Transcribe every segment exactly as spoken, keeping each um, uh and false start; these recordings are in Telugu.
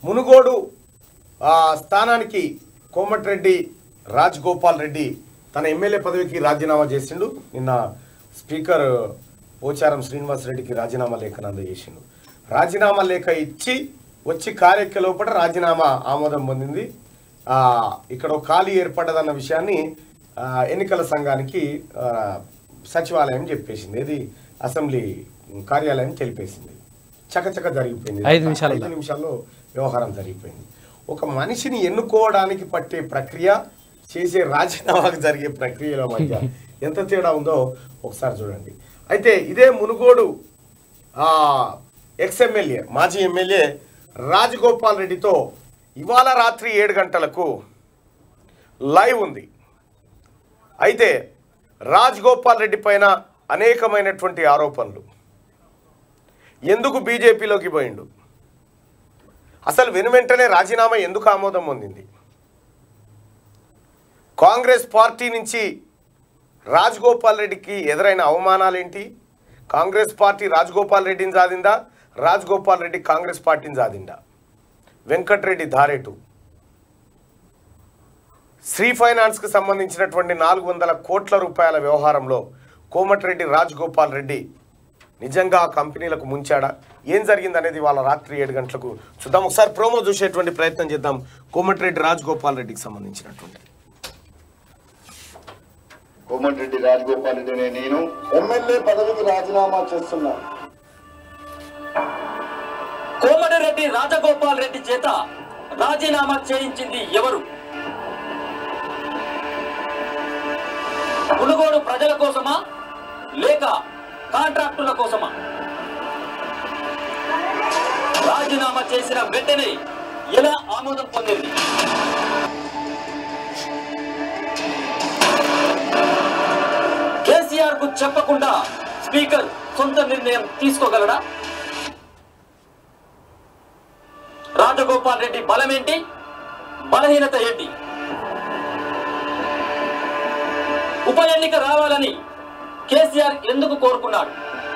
మునుగోడు స్థానానికి కోమటిరెడ్డి రాజగోపాల్ రెడ్డి తన ఎమ్మెల్యే పదవికి రాజీనామా చేసిండు. నిన్న స్పీకర్ పోచారం శ్రీనివాస్ రెడ్డికి రాజీనామా లేఖను అందజేసిండు. రాజీనామా లేఖ ఇచ్చి వచ్చి కార్యక్రమ లోపల రాజీనామా ఆమోదం పొందింది. ఇక్కడ ఒక ఖాళీ ఏర్పడ్డదన్న విషయాన్ని ఎన్నికల సంఘానికి సచివాలయం చెప్పేసింది. ఇది అసెంబ్లీ కార్యాలయం తెలిపేసింది. చకచక జరిగిపోయింది. ఐదు నిమిషాలు ఐదు నిమిషాల్లో వ్యవహారం జరిగిపోయింది. ఒక మనిషిని ఎన్నుకోవడానికి పట్టే ప్రక్రియ, చేసే రాజీనామాకు జరిగే ప్రక్రియల మధ్య ఎంత తేడా ఉందో ఒకసారి చూడండి. అయితే ఇదే మునుగోడు ఎక్స్ ఎమ్మెల్యే మాజీ ఎమ్మెల్యే రాజగోపాల్ రెడ్డితో ఇవాళ రాత్రి ఏడు గంటలకు లైవ్ ఉంది. అయితే రాజగోపాల్ రెడ్డి పైన అనేకమైనటువంటి ఆరోపణలు. ఎందుకు బీజేపీలోకి పోయిండు, అసలు వెను వెంటనే రాజీనామా ఎందుకు ఆమోదం పొందింది, కాంగ్రెస్ పార్టీ నుంచి రాజగోపాల్ రెడ్డికి ఎదురైన అవమానాలేంటి, కాంగ్రెస్ పార్టీ రాజగోపాల్ రెడ్డిని సాధిందా, రాజగోపాల్ రెడ్డి కాంగ్రెస్ పార్టీని సాధిందా, వెంకటరెడ్డి ధారేటు, శ్రీ ఫైనాన్స్కి సంబంధించినటువంటి నాలుగు వందల కోట్ల రూపాయల వ్యవహారంలో కోమటిరెడ్డి రాజగోపాల్ రెడ్డి నిజంగా ఆ కంపెనీలకు ముంచాడా, ఏం జరిగింది అనేది వాళ్ళ రాత్రి ఏడు గంటలకు చూద్దాం. ఒకసారి ప్రోమో చూసేటువంటి ప్రయత్నం చేద్దాం. కోమటిరెడ్డి రాజగోపాల్ రెడ్డికి సంబంధించినటువంటి కోమటిరెడ్డి రాజగోపాల్ రెడ్డి అనే నేను ఎమ్మెల్యే పదవికి రాజీనామా చేస్తున్నా. కోమటిరెడ్డి రాజగోపాల్ రెడ్డి చేత రాజీనామా చేయించింది ఎవరు? మునుగోడు ప్రజల కోసమా లేక కాంట్రాక్టుల కోసమా? రాజీనామా చేసిన వెంటనే ఎలా ఆమోదం పొందింది? కేసీఆర్ కు చెప్పకుండా స్పీకర్ సొంత నిర్ణయం తీసుకోగలడా? రాజగోపాల్ రెడ్డి బలమేంటి, బలహీనత ఏంటి? ఉప ఎన్నిక రావాలని కేసీఆర్ ఎందుకు కోరుకున్నాడు?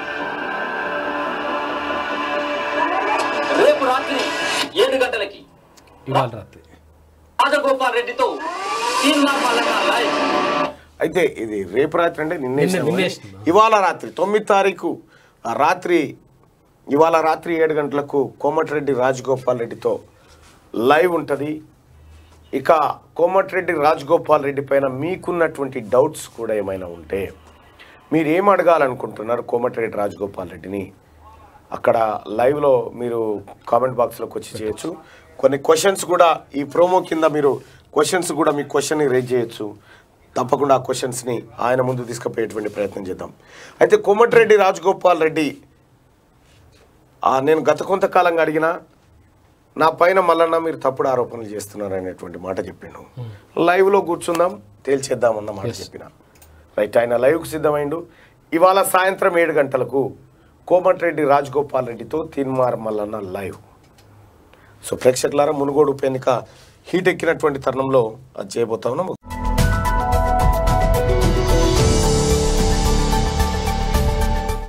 రేపు రాత్రి ఏడు గంటలకి రాజగోపాల్ రెడ్డితో అయితే ఇది రేపు రాత్రి అంటే నిన్నే ఇవాళ రాత్రి తొమ్మిది తారీఖు రాత్రి ఇవాళ రాత్రి ఏడు గంటలకు కోమటిరెడ్డి రాజగోపాల్ రెడ్డితో లైవ్ ఉంటుంది. ఇక కోమటిరెడ్డి రాజగోపాల్ రెడ్డి పైన మీకున్నటువంటి డౌట్స్ కూడా ఏమైనా ఉంటే మీరు ఏం అడగాలనుకుంటున్నారు కోమటిరెడ్డి రాజగోపాల్ రెడ్డిని అక్కడ లైవ్లో మీరు కామెంట్ బాక్స్లోకి వచ్చి చేయొచ్చు. కొన్ని క్వశ్చన్స్ కూడా ఈ ప్రోమో కింద మీరు క్వశ్చన్స్ కూడా మీ క్వశ్చన్ని రేజ్ చేయొచ్చు. తప్పకుండా ఆ క్వశ్చన్స్ని ఆయన ముందు తీసుకుపోయేటువంటి ప్రయత్నం చేద్దాం. అయితే కోమటిరెడ్డి రాజగోపాల్ రెడ్డి నేను గత కొంతకాలంగా అడిగినా నా పైన మళ్ళన్నా మీరు తప్పుడు ఆరోపణలు చేస్తున్నారు అనేటువంటి మాట చెప్పిండు. లైవ్లో కూర్చుందాం తేల్చేద్దామన్న మాట చెప్పిన రైట్. ఆయన లైవ్కు సిద్ధమైండు. ఇవాళ సాయంత్రం ఏడు గంటలకు కోమటిరెడ్డి రాజగోపాల్ రెడ్డితో తీన్మార్ మల్లన్న లైవ్. సో ప్రేక్షకులారా మునుగోడు ఉప ఎన్నిక హీట్ ఎక్కినటువంటి తరుణంలో అది చేయబోతా ఉన్నాం.